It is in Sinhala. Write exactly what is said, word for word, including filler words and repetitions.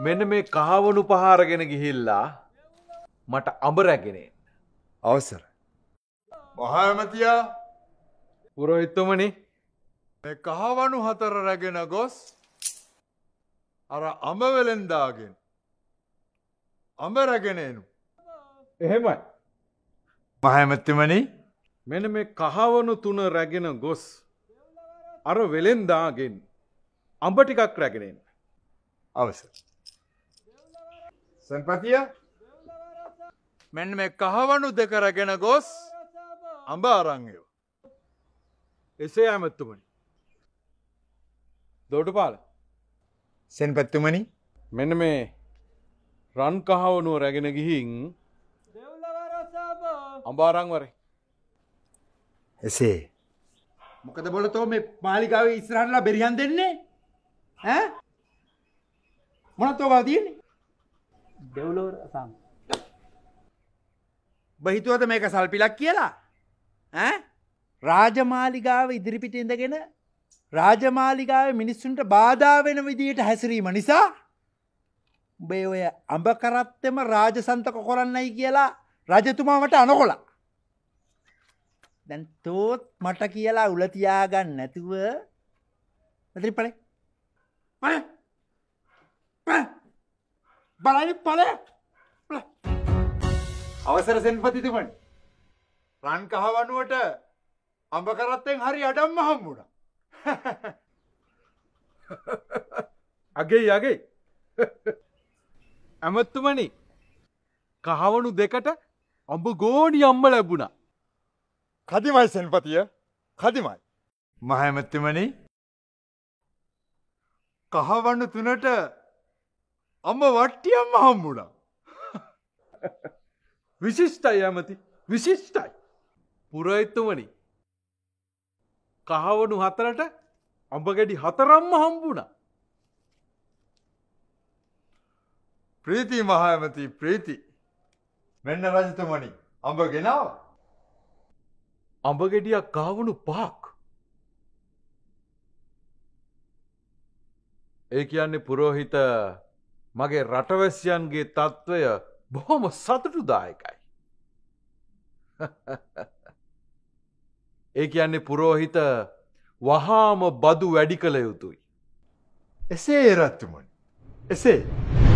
මෙන්න මේ කහවණු පහ අරගෙන ගිහිල්ලා මට අඹ රැගෙන එන්න. අවසර. මහාමතියා පුරෝහිතතුමනි මේ කහවණු හතර රැගෙන ගොස් අර අඹ වෙලෙන්දාගෙන අඹ රැගෙන එනු. එහෙමයි. මහාමතිමනි මෙන්න මේ කහවණු තුන රැගෙන ගොස් අර වෙලෙන්දාගෙන් අඹ ටිකක් රැගෙන එන්න. අවසර. සෙන්පතිය මෙන්න මේ කහවණු දෙක රැගෙන ගොස් අඹ අරන් එව. එසේ ඇමතුමනි. දොඩුපාල සෙන්පතිතුමනි මෙන්න මේ රන් කහවණුව රැගෙන ගිහින් අඹ අරන් වරේ. එසේ මොකද බොලතෝ මේ මාලිගාවේ ඉස්සරහටලා බෙරිහන් දෙන්නේ ඈ මොනවද ඔබ තියෙන්නේ දෙව්ලොව සම් බහිතුවද මේක සල්පිලක් කියලා ඈ රාජමාලිගාව ඉදිරිපිට ඉඳගෙන රාජමාලිගාවේ මිනිස්සුන්ට බාධා වෙන විදියට හැසිරීම නිසා උඹේ ඔය අඹ කරත්තෙම රාජසන්තක කරන්නයි කියලා රජතුමා මට අනකොලා. දැන් තෝත් මට කියලා උල තියාගන්න නැතුව මෙතන පළේ. පළේ. පළේ. බලයි පළේ. අවසර සෙන්පතිතුමනි. රන් කහවණුවට අඹ කරත්තෙන් හරි අඩම්ම හම්බුණා. අගේ යගේ ඇමතුමනි කහවණු දෙකට අඹ ගෝණි අම්ම ලැබුණා. කදිමයි සෙන්පතිය කදිමයි. මහමැතිමනි කහවණු තුනට අඹ වට්ටියම්ම හම්බුණා. විශිෂ්ටයි ඇමති විශිෂ්ටයි. පුරෝහිතතුමනි කහවණු හතරට අඹ ගෙඩි හතරම්ම හම්බුණා. ප්‍රීති මහමැති ප්‍රීති. මෙන්න රජතුමනි අඹ ගෙනාවා. අඹ ගෙඩියක් කහවණු පහක්. ඒ කියන්නේ පුරෝහිත මගේ රටවැසියන්ගේ තත්ත්වය බොහොම සතුටුදායකයි. ඒ කියන්නේ පුරෝහිත වහාම බදු වැඩි කළ යුතුයි. එසේ රජතුමනි එසේ